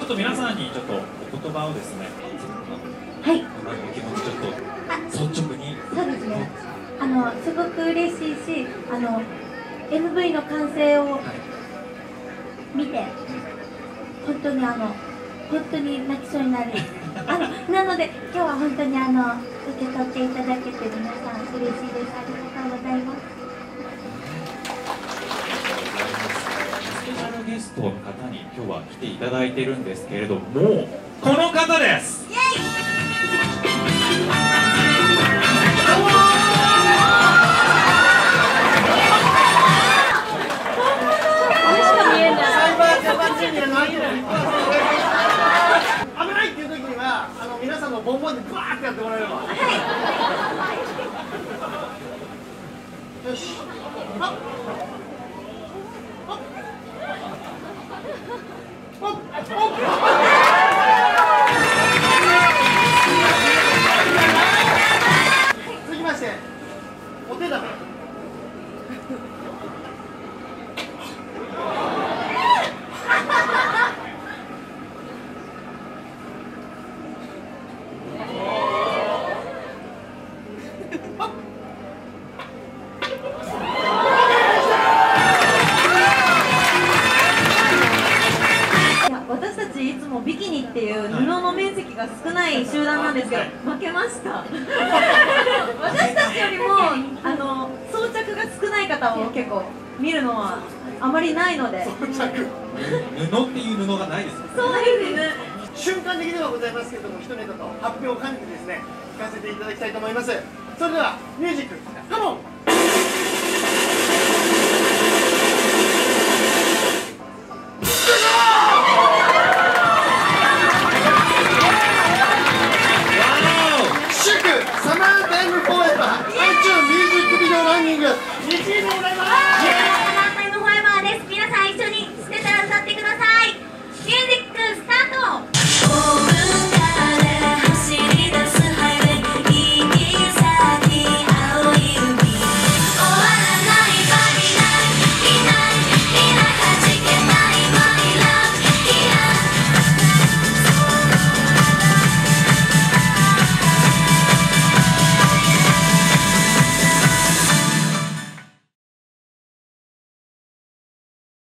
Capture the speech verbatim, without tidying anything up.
っと皆さんにちょっとお言葉をですね、 はい、 今のお気持ちちょっと率直に。 そうですね、あのすごく嬉しいし、あの エムブイ の完成を見て、本当にあの本当に泣きそうになるあのなので今日は本当にあの受け取っていただけて皆さん嬉しいです。ありがとうございます。 スペシャルゲストの方に今日は来ていただいてるんですけれども、この方です。イエイ。 危ないっていう時にはあの皆さんのボンボンでバーってやってもらえれば。はい。よし。あっ。あっ。あっ。続きましてお手だめ。 私たちいつもビキニっていう布の面積が少ない集団なんですけど、負けました私たちよりもあの装着が少ない方を結構見るのはあまりないので、 布っていう布がないです。 そうですね、 瞬間的ではございますけれども、一ネタと発表を兼ねてですね聞かせていただきたいと思います。それではミュージックカモン。